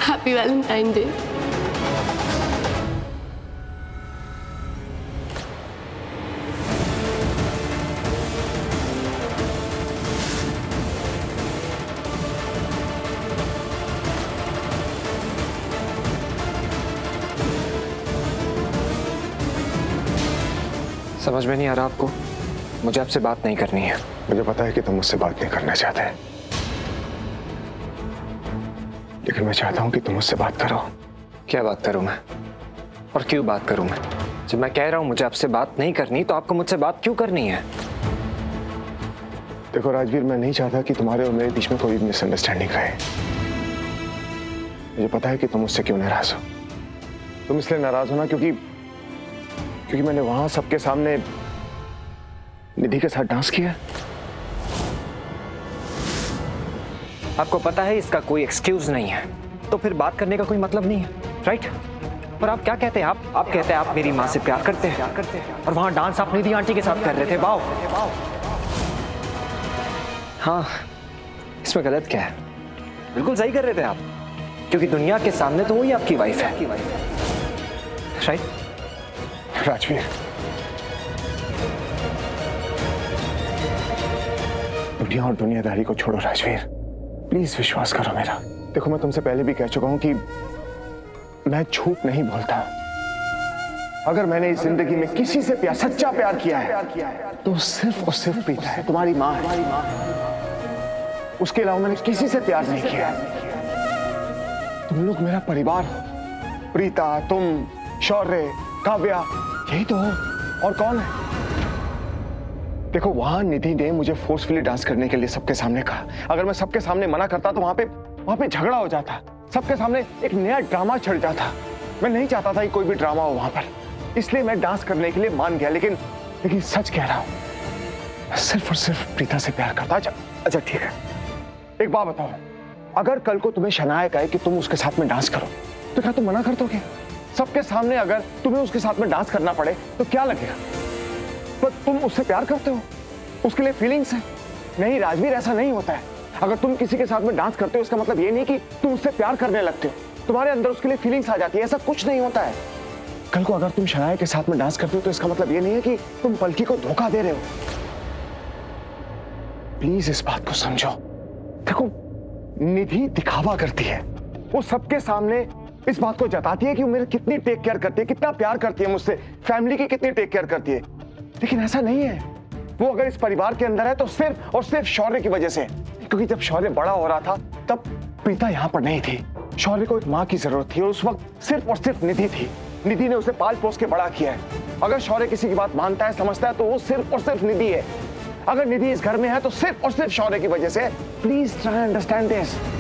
Happy Valentine day. समझ में नहीं आ रहा आपको? मुझे आपसे बात नहीं करनी है। मुझे पता है कि तुम मुझसे बात नहीं करना चाहते, लेकिन मैं चाहता हूं कि तुम मुझसे बात करो। क्या बात करूं मैं? और क्यों बात करूं मैं? जब मैं कह रहा हूं मुझे आपसे बात नहीं करनी, तो आपको मुझसे बात क्यों करनी है? देखो राजवीर, मैं नहीं चाहता कि तुम्हारे और मेरे बीच में कोई मिसअंडरस्टैंडिंग रहे। मुझे पता है कि तुम मुझसे क्यों नाराज हो। तुम इसलिए नाराज हो ना क्योंकि मैंने वहां सबके सामने निधि के साथ डांस किया। आपको पता है इसका कोई एक्सक्यूज नहीं है, तो फिर बात करने का कोई मतलब नहीं है, राइट? पर आप क्या कहते हैं? आप कहते हैं आप मेरी माँ से प्यार करते हैं, और वहां डांस आप निधि आंटी के साथ कर रहे थे। वाओ! हाँ, इसमें गलत क्या है? बिल्कुल सही कर रहे थे आप, क्योंकि दुनिया के सामने तो वही आपकी वाइफ है, राइट? राजवीर, दुनिया और दुनियादारी को छोड़ो राजवीर, प्लीज विश्वास करो मेरा। देखो, मैं तुमसे पहले भी कह चुका हूं कि मैं झूठ नहीं बोलता। अगर मैंने इस जिंदगी में किसी से सच्चा प्यार किया है तो सिर्फ और सिर्फ प्रीता है, तुम्हारी माँ है। उसके अलावा मैंने किसी से प्यार नहीं किया। तुम लोग मेरा परिवार हो। प्रीता, तुम, शौर्य, काव्या, यही तो हो, और कौन है? देखो, वहां निधि ने मुझे फोर्सफुली डांस करने के लिए सबके सामने कहा। अगर मैं सबके सामने मना करता तो वहां पे झगड़ा हो जाता, सबके सामने एक नया ड्रामा छिड़ जाता। मैं नहीं चाहता था कि कोई भी ड्रामा हो वहां पर, इसलिए मैं डांस करने के लिए मान गया। लेकिन सच कह रहा हूं, मैं सिर्फ और सिर्फ प्रीता से प्यार करता। अच्छा ठीक है, एक बात बताओ, अगर कल को तुम्हें शनाया कहे कि तुम उसके साथ में डांस करो, तो क्या तुम मना कर दोगे? सबके सामने अगर तुम्हें उसके साथ में डांस करना पड़े तो क्या लगेगा? पर तुम उससे प्यार करते हो, उसके लिए फीलिंग्स है। नहीं राजवीर, ऐसा नहीं होता है। अगर तुम किसी के साथ में डांस करते हो, इसका मतलब ये नहीं कि तुम उससे प्यार करने लगते हो। तुम्हारे अंदर उसके लिए फीलिंग्स आ जाती है, ऐसा कुछ नहीं होता है। कल को अगर तुम शनाया के साथ में डांस करते हो, तो इसका मतलब ये नहीं है कि तुम पलकी को धोखा दे रहे हो। प्लीज इस बात को समझो। देखो, निधि दिखावा करती है, वो सबके सामने इस बात को जताती है कि वो मेरे कितनी टेक केयर करती है, कितना प्यार करती है मुझसे, फैमिली की कितनी टेक केयर करती है। लेकिन ऐसा नहीं है। वो अगर इस परिवार के अंदर है तो सिर्फ और सिर्फ शौर्य की वजह से, क्योंकि जब शौर्य बड़ा हो रहा था तब प्रीता यहाँ पर नहीं थी। शौर्य को एक माँ की जरूरत थी, और उस वक्त सिर्फ और सिर्फ निधि थी। निधि ने उसे पाल पोस के बड़ा किया है। अगर शौर्य किसी की बात मानता है, समझता है, तो वो सिर्फ और सिर्फ निधि है। अगर निधि इस घर में है तो सिर्फ और सिर्फ शौर्य की वजह से। Please try understand this.